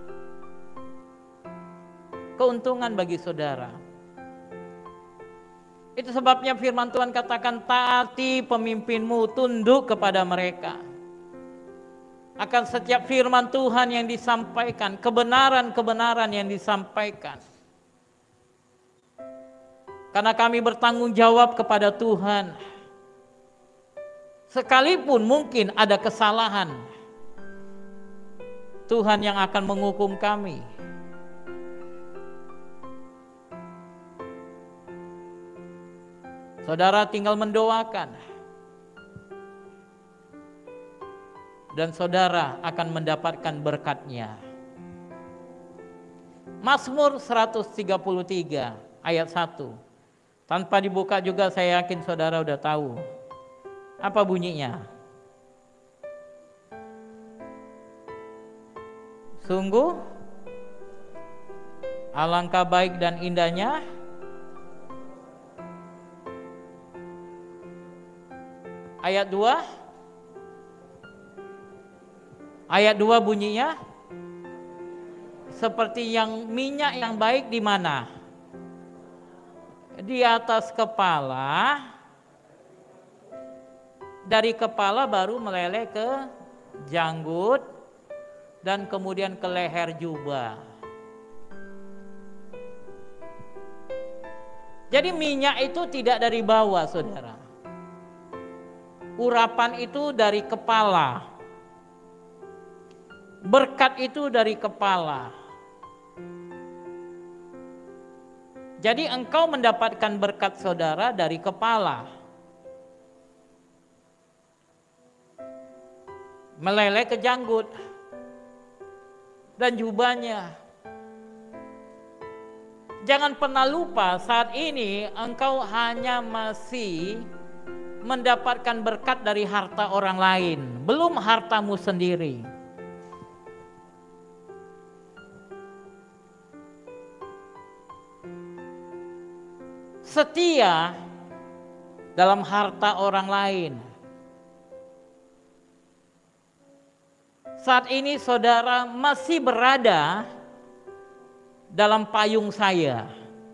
Keuntungan bagi saudara. Itu sebabnya firman Tuhan katakan, taati pemimpinmu, tunduk kepada mereka. Akan setiap firman Tuhan yang disampaikan, kebenaran-kebenaran yang disampaikan. Karena kami bertanggung jawab kepada Tuhan. Sekalipun mungkin ada kesalahan, Tuhan yang akan menghukum kami. Saudara tinggal mendoakan. Dan saudara akan mendapatkan berkatnya. Mazmur seratus tiga puluh tiga ayat satu. Tanpa dibuka juga saya yakin saudara udah tahu. Apa bunyinya? Sungguh alangkah baik dan indahnya ayat dua. Ayat dua bunyinya seperti yang minyak yang baik di mana? Di atas kepala, dari kepala baru meleleh ke janggut dan kemudian ke leher jubah. Jadi minyak itu tidak dari bawah, saudara. Urapan itu dari kepala. Berkat itu dari kepala. Jadi engkau mendapatkan berkat saudara dari kepala. Meleleh ke janggut dan jubahnya. Jangan pernah lupa saat ini engkau hanya masih mendapatkan berkat dari harta orang lain, belum hartamu sendiri. Setia dalam harta orang lain. Saat ini saudara masih berada dalam payung saya.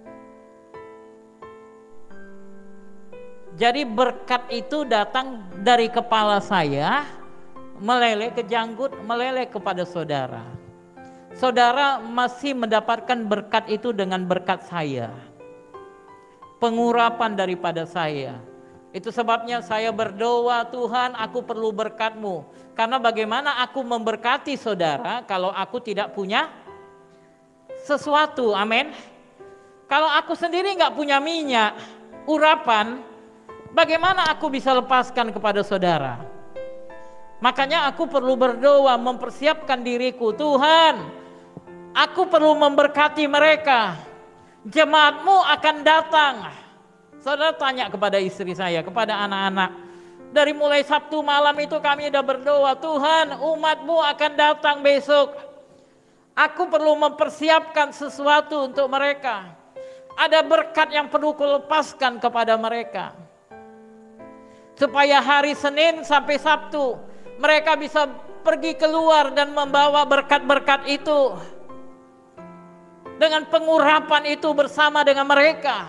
Jadi berkat itu datang dari kepala saya, meleleh ke janggut, meleleh kepada saudara. Saudara masih mendapatkan berkat itu dengan berkat saya. Pengurapan daripada saya. Itu sebabnya saya berdoa, Tuhan aku perlu berkat-Mu. Karena bagaimana aku memberkati saudara kalau aku tidak punya sesuatu, amin. Kalau aku sendiri nggak punya minyak, urapan, bagaimana aku bisa lepaskan kepada saudara? Makanya aku perlu berdoa, mempersiapkan diriku. Tuhan, aku perlu memberkati mereka. Jemaatmu akan datang. Saudara tanya kepada istri saya, kepada anak-anak. Dari mulai Sabtu malam itu kami sudah berdoa, Tuhan, umatmu akan datang besok. Aku perlu mempersiapkan sesuatu untuk mereka. Ada berkat yang perlu kulepaskan kepada mereka. Supaya hari Senin sampai Sabtu mereka bisa pergi keluar dan membawa berkat-berkat itu. Dengan pengurapan itu bersama dengan mereka.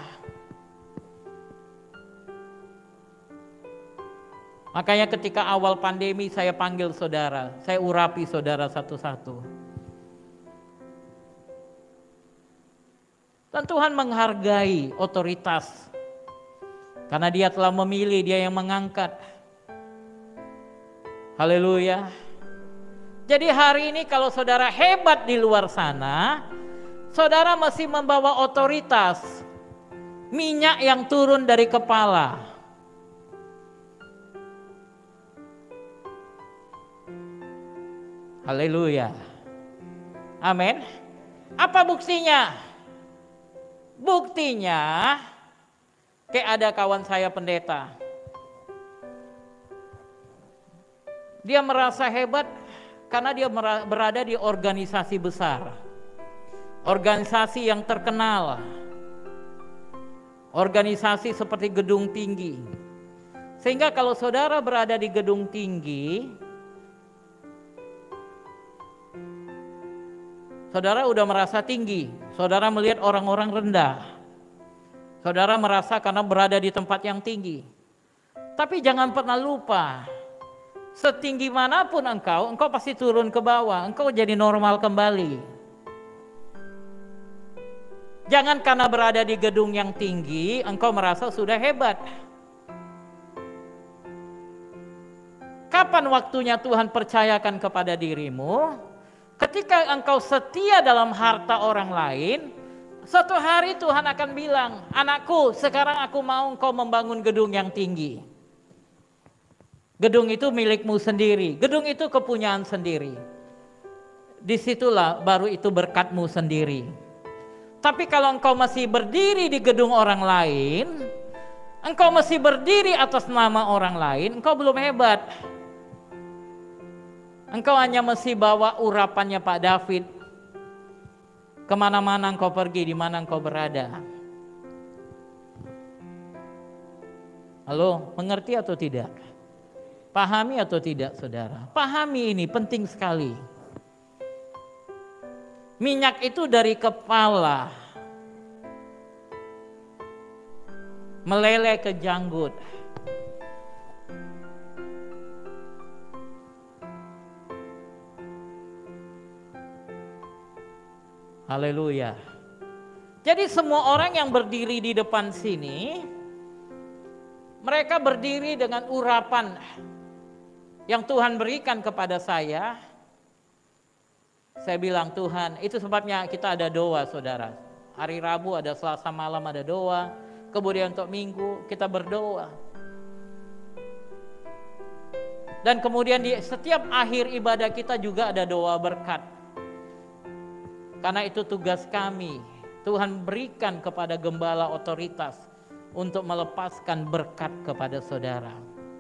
Makanya ketika awal pandemi saya panggil saudara, saya urapi saudara satu-satu. Dan Tuhan menghargai otoritas. Karena dia telah memilih, dia yang mengangkat. Haleluya. Jadi hari ini kalau saudara hebat di luar sana, saudara masih membawa otoritas. Minyak yang turun dari kepala. Haleluya. Amin. Apa buktinya? Buktinya, kayak ada kawan saya pendeta. Dia merasa hebat karena dia berada di organisasi besar. Organisasi yang terkenal. Organisasi seperti gedung tinggi. Sehingga kalau saudara berada di gedung tinggi, saudara udah merasa tinggi, saudara melihat orang-orang rendah. Saudara merasa karena berada di tempat yang tinggi. Tapi jangan pernah lupa, setinggi manapun engkau, engkau pasti turun ke bawah, engkau jadi normal kembali. Jangan karena berada di gedung yang tinggi, engkau merasa sudah hebat. Kapan waktunya Tuhan percayakan kepada dirimu? Ketika engkau setia dalam harta orang lain, suatu hari Tuhan akan bilang, anakku, sekarang aku mau engkau membangun gedung yang tinggi. Gedung itu milikmu sendiri, gedung itu kepunyaan sendiri. Disitulah baru itu berkatmu sendiri. Tapi kalau engkau masih berdiri di gedung orang lain, engkau masih berdiri atas nama orang lain, engkau belum hebat. Engkau hanya mesti bawa urapannya Pak David. Kemana-mana engkau pergi, di mana engkau berada. Halo, mengerti atau tidak? Pahami atau tidak saudara? Pahami ini penting sekali. Minyak itu dari kepala. Meleleh ke janggut. Haleluya. Jadi semua orang yang berdiri di depan sini, mereka berdiri dengan urapan yang Tuhan berikan kepada saya. Saya bilang Tuhan, itu sebabnya kita ada doa saudara. Hari Rabu ada, Selasa malam ada doa, kemudian untuk Minggu kita berdoa. Dan kemudian di setiap akhir ibadah kita juga ada doa berkat. Karena itu tugas kami, Tuhan berikan kepada gembala otoritas untuk melepaskan berkat kepada saudara.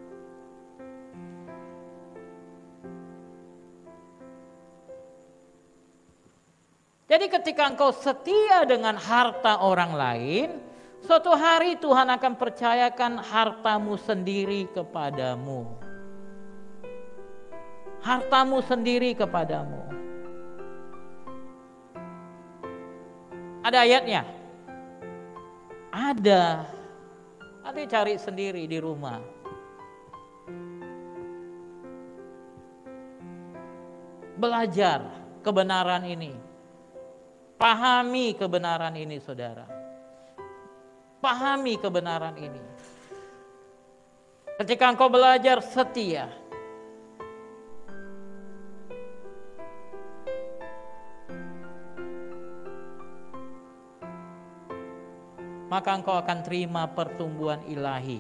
Jadi ketika engkau setia dengan harta orang lain, suatu hari Tuhan akan percayakan hartamu sendiri kepadamu. Hartamu sendiri kepadamu. Ada ayatnya? Ada. Nanti cari sendiri di rumah. Belajar kebenaran ini. Pahami kebenaran ini saudara. Pahami kebenaran ini. Ketika engkau belajar setia. maka engkau akan terima pertumbuhan ilahi.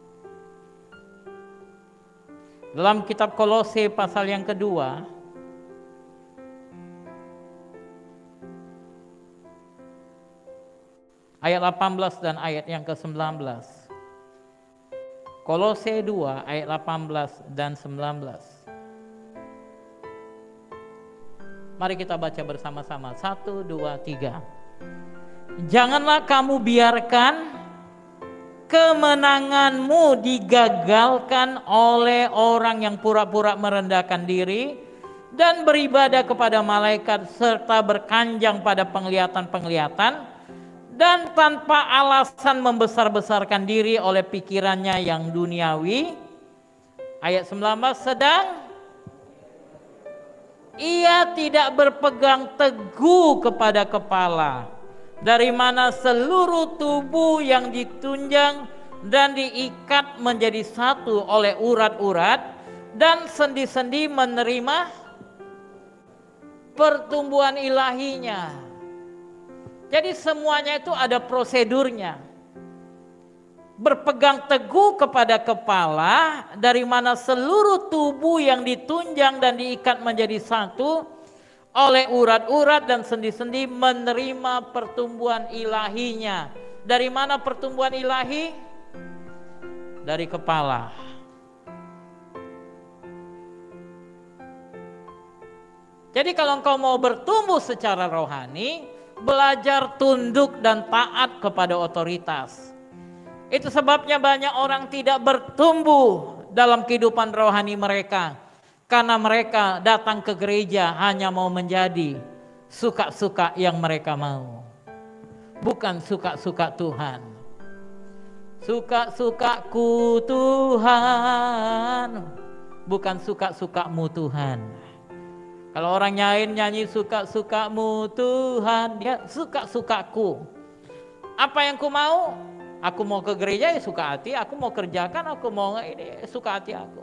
Dalam kitab Kolose pasal yang kedua, ayat delapan belas dan ayat yang ke sembilan belas. Kolose dua ayat delapan belas dan sembilan belas. Mari kita baca bersama-sama. Satu, dua, tiga. Janganlah kamu biarkan kemenanganmu digagalkan oleh orang yang pura-pura merendahkan diri dan beribadah kepada malaikat serta berkanjang pada penglihatan-penglihatan dan tanpa alasan membesar-besarkan diri oleh pikirannya yang duniawi. Ayat sembilan belas, sedang ia tidak berpegang teguh kepada kepala, dari mana seluruh tubuh yang ditunjang dan diikat menjadi satu oleh urat-urat dan sendi-sendi menerima pertumbuhan ilahinya. Jadi semuanya itu ada prosedurnya. Berpegang teguh kepada kepala, dari mana seluruh tubuh yang ditunjang dan diikat menjadi satu oleh urat-urat dan sendi-sendi menerima pertumbuhan ilahinya. Dari mana pertumbuhan ilahi? Dari kepala. Jadi kalau engkau mau bertumbuh secara rohani, belajar tunduk dan taat kepada otoritas. Itu sebabnya banyak orang tidak bertumbuh dalam kehidupan rohani mereka. Karena mereka datang ke gereja hanya mau menjadi suka-suka yang mereka mau. Bukan suka-suka Tuhan. Suka-sukaku Tuhan, bukan suka-sukamu Tuhan. Kalau orang nyain nyanyi suka-sukamu Tuhan, dia suka-sukaku. Apa yang ku mau? Aku mau ke gereja ya suka hati, aku mau kerjakan, aku mau ini suka hati aku.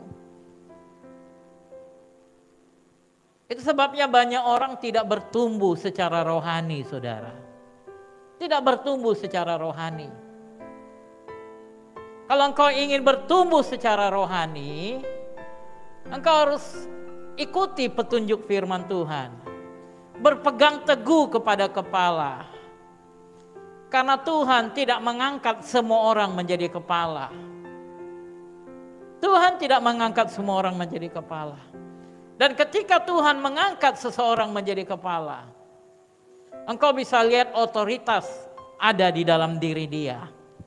Itu sebabnya banyak orang tidak bertumbuh secara rohani, saudara. Tidak bertumbuh secara rohani. Kalau engkau ingin bertumbuh secara rohani, engkau harus ikuti petunjuk firman Tuhan. Berpegang teguh kepada kepala. Karena Tuhan tidak mengangkat semua orang menjadi kepala. Tuhan tidak mengangkat semua orang menjadi kepala. Dan ketika Tuhan mengangkat seseorang menjadi kepala, engkau bisa lihat otoritas ada di dalam diri dia.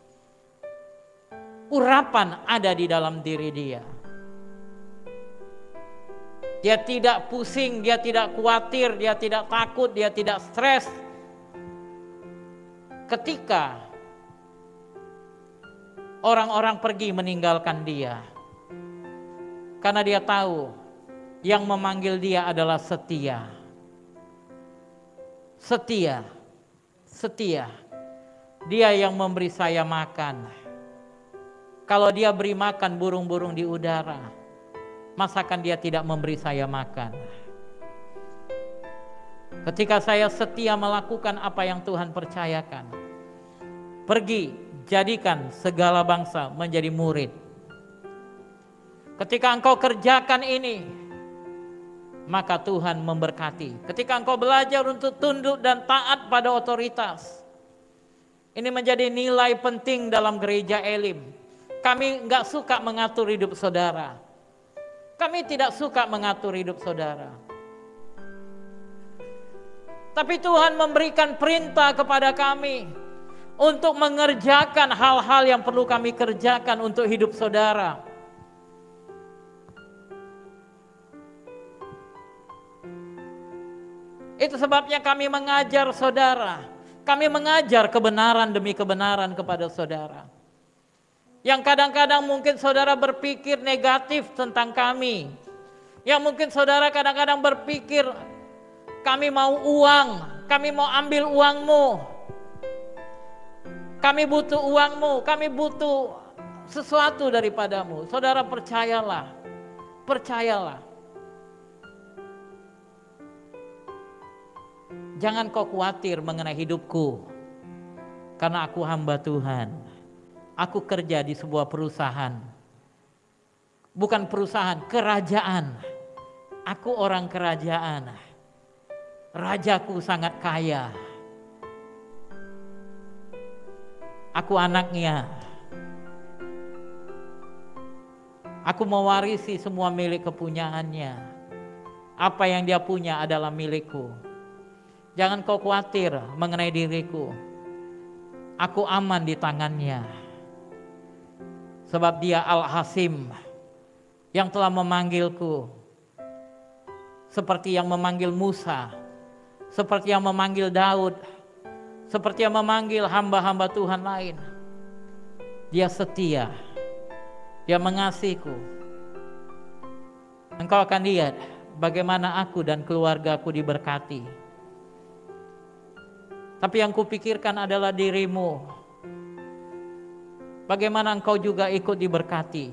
Urapan ada di dalam diri dia. Dia tidak pusing, dia tidak khawatir, dia tidak takut, dia tidak stres. Ketika orang-orang pergi meninggalkan dia. Karena dia tahu yang memanggil dia adalah setia. Setia. Setia. Dia yang memberi saya makan. Kalau dia beri makan burung-burung di udara, masakan dia tidak memberi saya makan? Ketika saya setia melakukan apa yang Tuhan percayakan, pergi, jadikan segala bangsa menjadi murid. Ketika engkau kerjakan ini, maka Tuhan memberkati. Ketika engkau belajar untuk tunduk dan taat pada otoritas, ini menjadi nilai penting dalam gereja Elim. Kami enggak suka mengatur hidup saudara. Kami tidak suka mengatur hidup saudara. Tapi Tuhan memberikan perintah kepada kami untuk mengerjakan hal-hal yang perlu kami kerjakan untuk hidup saudara. Itu sebabnya kami mengajar saudara. Kami mengajar kebenaran demi kebenaran kepada saudara. Yang kadang-kadang mungkin saudara berpikir negatif tentang kami. Yang mungkin saudara kadang-kadang berpikir, kami mau uang, kami mau ambil uangmu. Kami butuh uangmu, kami butuh sesuatu daripadamu. Saudara percayalah, percayalah. Jangan kau khawatir mengenai hidupku. Karena aku hamba Tuhan. Aku kerja di sebuah perusahaan. Bukan perusahaan, kerajaan. Aku orang kerajaan. Rajaku sangat kaya. Aku anaknya. Aku mewarisi semua milik kepunyaannya. Apa yang dia punya adalah milikku. Jangan kau khawatir mengenai diriku. Aku aman di tangannya. Sebab dia Al-Hasim yang telah memanggilku. Seperti yang memanggil Musa. Seperti yang memanggil Daud. Seperti yang memanggil hamba-hamba Tuhan lain. Dia setia. Dia mengasihiku. Engkau akan lihat bagaimana aku dan keluargaku diberkati. Tapi yang kupikirkan adalah dirimu. Bagaimana engkau juga ikut diberkati.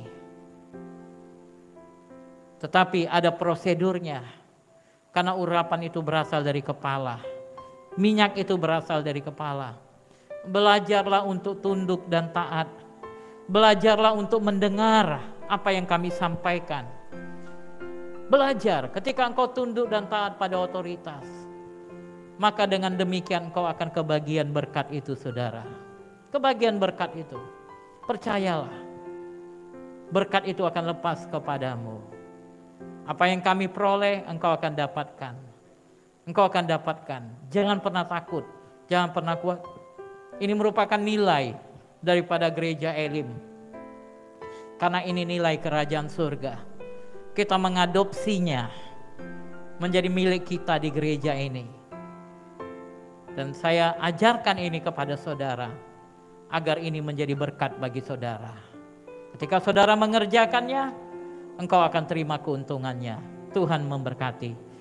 Tetapi ada prosedurnya. Karena urapan itu berasal dari kepala. Minyak itu berasal dari kepala. Belajarlah untuk tunduk dan taat. Belajarlah untuk mendengar apa yang kami sampaikan. Belajar ketika engkau tunduk dan taat pada otoritas. Maka dengan demikian engkau akan kebagian berkat itu, saudara. Kebagian berkat itu. Percayalah. Berkat itu akan lepas kepadamu. Apa yang kami peroleh, engkau akan dapatkan. Engkau akan dapatkan. Jangan pernah takut. Jangan pernah kuat. Ini merupakan nilai daripada gereja Elim. Karena ini nilai kerajaan surga. Kita mengadopsinya menjadi milik kita di gereja ini. Dan saya ajarkan ini kepada saudara agar ini menjadi berkat bagi saudara. Ketika saudara mengerjakannya, engkau akan terima keuntungannya. Tuhan memberkati.